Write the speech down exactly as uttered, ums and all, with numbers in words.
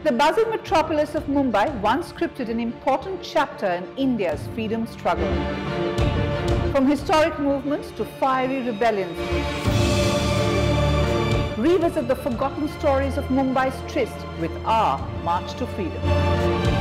The buzzing metropolis of Mumbai once scripted an important chapter in India's freedom struggle. From historic movements to fiery rebellions, revisit the forgotten stories of Mumbai's tryst with our march to freedom.